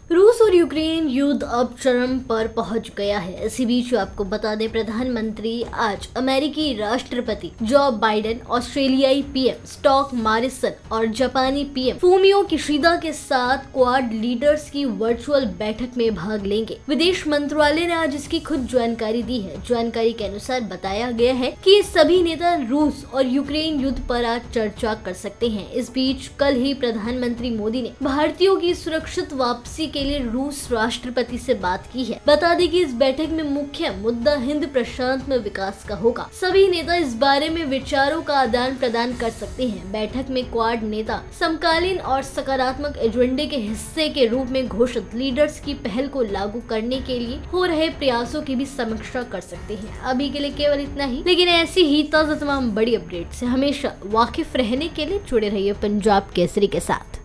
रूस और यूक्रेन युद्ध अब चरम पर पहुंच गया है। इसी बीच आपको बता दें, प्रधानमंत्री आज अमेरिकी राष्ट्रपति जो बाइडेन, ऑस्ट्रेलियाई पीएम स्कॉट मॉरिसन और जापानी पीएम फूमियो किशिदा के साथ क्वाड लीडर्स की वर्चुअल बैठक में भाग लेंगे। विदेश मंत्रालय ने आज इसकी खुद जानकारी दी है। जानकारी के अनुसार बताया गया है कि ये सभी नेता रूस और यूक्रेन युद्ध पर आज चर्चा कर सकते हैं। इस बीच कल ही प्रधानमंत्री मोदी ने भारतीयों की सुरक्षित वापसी के लिए रूस राष्ट्रपति से बात की है। बता दें कि इस बैठक में मुख्य मुद्दा हिंद प्रशांत में विकास का होगा। सभी नेता इस बारे में विचारों का आदान प्रदान कर सकते हैं। बैठक में क्वाड नेता समकालीन और सकारात्मक एजेंडे के हिस्से के रूप में घोषित लीडर्स की पहल को लागू करने के लिए हो रहे प्रयासों की भी समीक्षा कर सकते हैं। अभी के लिए केवल इतना ही, लेकिन ऐसी ही ताज़ा तमाम बड़ी अपडेट से हमेशा वाकिफ रहने के लिए जुड़े रहिए पंजाब केसरी के साथ।